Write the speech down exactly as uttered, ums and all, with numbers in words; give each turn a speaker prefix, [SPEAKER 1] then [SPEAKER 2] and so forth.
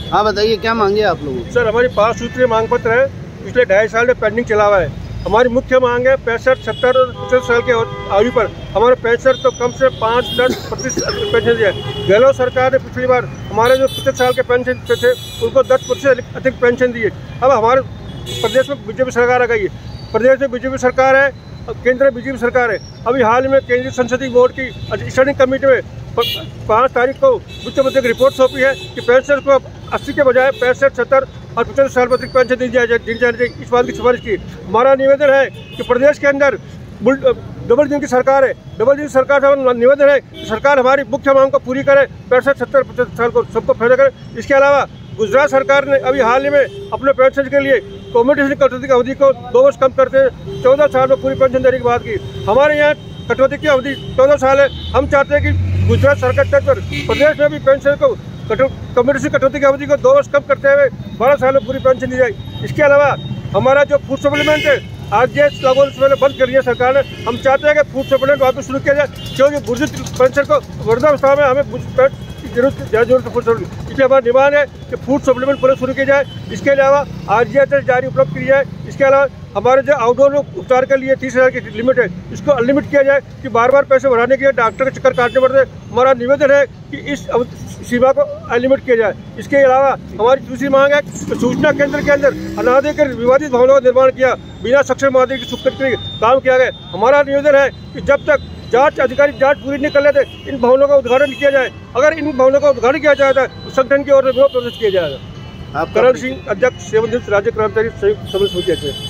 [SPEAKER 1] हाँ बताइए, क्या मांगे आप लोगों?
[SPEAKER 2] सर, हमारी पाँच सूत्रीय मांग पत्र है, पिछले ढाई साल में पेंडिंग चला हुआ है। हमारी मुख्य मांग है पैंसठ सत्तर और पचहत्तर साल के आयु पर हमारे पेंशन तो कम से पाँच दस प्रतिशत पेंशन दिया। गहलोत सरकार ने पिछली बार हमारे जो पचहत्तर साल के पेंशन थे उनको दस प्रतिशत अधिक पेंशन दिए। अब हमारे प्रदेश में बीजेपी सरकार आ गई है, प्रदेश में बीजेपी सरकार है, केंद्र में बीजेपी सरकार है। अभी हाल में केंद्रीय संसदीय बोर्ड की स्टैंडिंग कमेटी में पाँच तारीख को वित्त मंत्री की रिपोर्ट सौंपी है कि पेंशन को अस्सी के बजाय पैंसठ सत्तर और पचहत्तर साल पर अधिक पेंशन दी जाए दी जानी चाहिए। इस बात की सिफारिश की। हमारा निवेदन है कि प्रदेश के अंदर डबल इंजन की सरकार है, डबल इंजन सरकार से निवेदन है कि सरकार हमारी मुख्य मांग को पूरी करे, पैंसठ सत्तर पचहत्तर साल को सबको फायदा करे। इसके अलावा गुजरात सरकार ने अभी हाल ही में अपने पेंशन के लिए कम्युनिटी कटौती की अवधि को दो वर्ष कम करते हैं चौदह साल में पूरी पेंशन देने की बात की। हमारे यहाँ कटौती की अवधि चौदह साल है। हम चाहते हैं कि गुजरात सरकार तर्ज पर प्रदेश में भी पेंशन को कम्युनिटी कटौती की अवधि को दो वर्ष कम करते हुए बारह साल में पूरी पेंशन दी जाए। इसके अलावा हमारा जो फूड सप्लीमेंट है आज ये लागू होने से पहले बंद कर दिया सरकार ने। हम चाहते हैं कि फूड सप्लीमेंट वापस शुरू किया जाए, क्योंकि बुजुर्ग पेंशन को वृद्धावस्था में हमें जरूरत जरूरत है फूड सप्लीमेंट। इसलिए हमारा डिमांड है कि फूड सप्लीमेंट पूरे शुरू किया जाए। इसके अलावा आर जी एच एस जारी उपलब्ध की जाए। इसके अलावा हमारे जो आउटडोर उपचार के लिए तीस हज़ार की लिमिट है, इसको अनलिमिट किया जाए कि बार बार पैसे बढ़ाने के लिए डॉक्टर के चक्कर काटने पड़ते। हमारा निवेदन है कि इस सीमा को अनलिमिट किया जाए। इसके अलावा हमारी दूसरी मांग है कि सूचना केंद्र के अंदर अनाधिकृत विवादित भवनों का निर्माण किया, बिना सक्षम अधिकारी की स्वीकृति काम किया गया। हमारा निवेदन है कि जब तक जांच अधिकारी जांच पूरी नहीं कर लेते इन भवनों का उद्घाटन किया जाए। अगर इन भवनों का उद्घाटन किया जाता है तो संगठन की ओर से विरोध प्रदर्शित किया जाएगा। करण सिंह, अध्यक्ष सेवानिवृत्त राज्य कर्मचारी संयुक्त समिति।